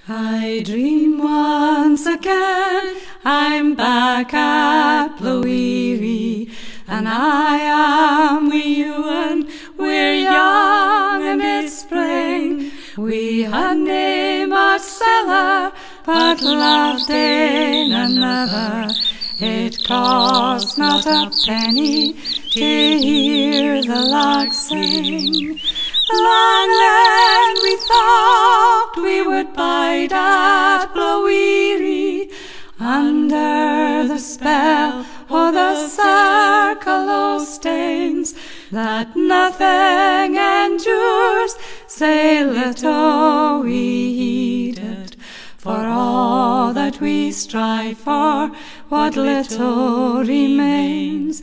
I dream once again I'm back at Blaweary, and I am with Ewan. We're young and it's spring. We had nae much cellar, but loved in another. It cost not a penny to hear the larks sing. Long then we thought we would bide at Blaweary, under the spell o' the circle o' stains, that nothing endures, sae little we heeded. For all that we strive for, what little remains.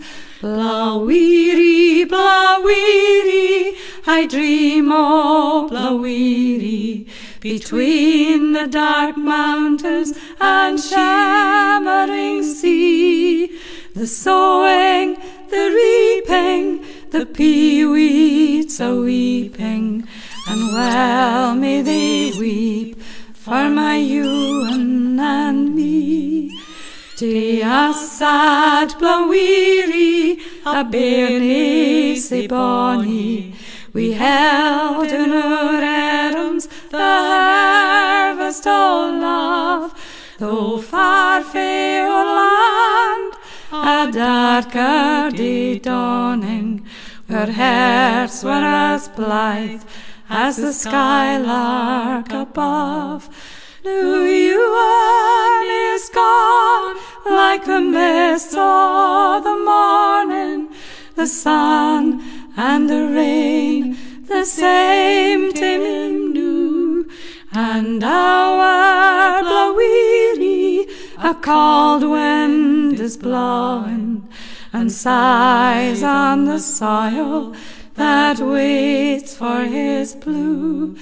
Blaweary, Blaweary, I dream o' Blaweary, between the dark mountains and shimmering sea. The sowing, the reaping, the pea-weeds a-weeping, and well may they weep for my Ewan and me. To us at Blaweary, a bairnie sae bonny, we held in our arms the harvest o' love. Though far fae our land, a darker day dawning, our hearts were as blithe as the skylark above. Now Ewan is gone like the mist o' the morning, the sun and the rain the same to him new. And our Blaweary, a cold wind is blowing, and sighs on the soil that waits for his blue.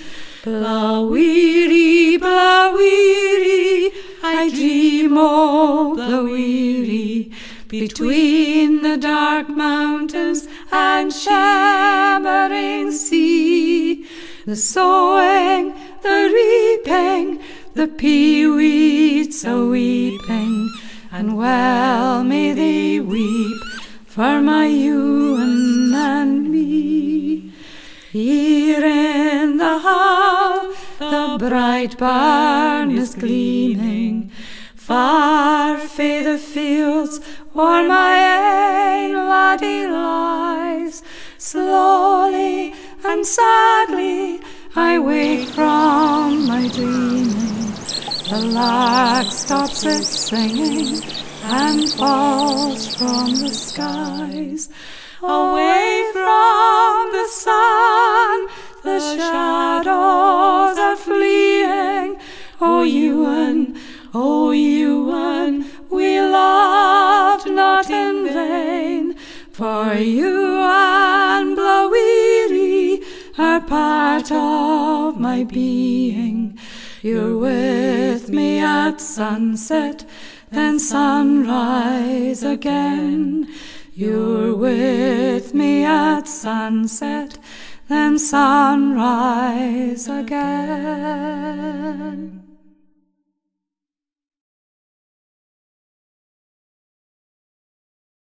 Blaweary, Blaweary, I dream o' Blaweary, between the dark mountains and shimmering sea. The sowing, the reaping, the pea-weeds a-weeping, and well may they weep for my Ewan and me. Here in the hall the bright barn is gleaming, far fae the fields where my ain laddie lies. Slowly and sadly I wake from my dreaming. The lark stops its singing and falls from the skies. Away from the sun the shadows are fleeing. O Ewan, O Ewan, we loved not in vain, for Ewan Blaweary are part of my being. You're with me at sunset, then sunrise again. You're with me at sunset, then sunrise again.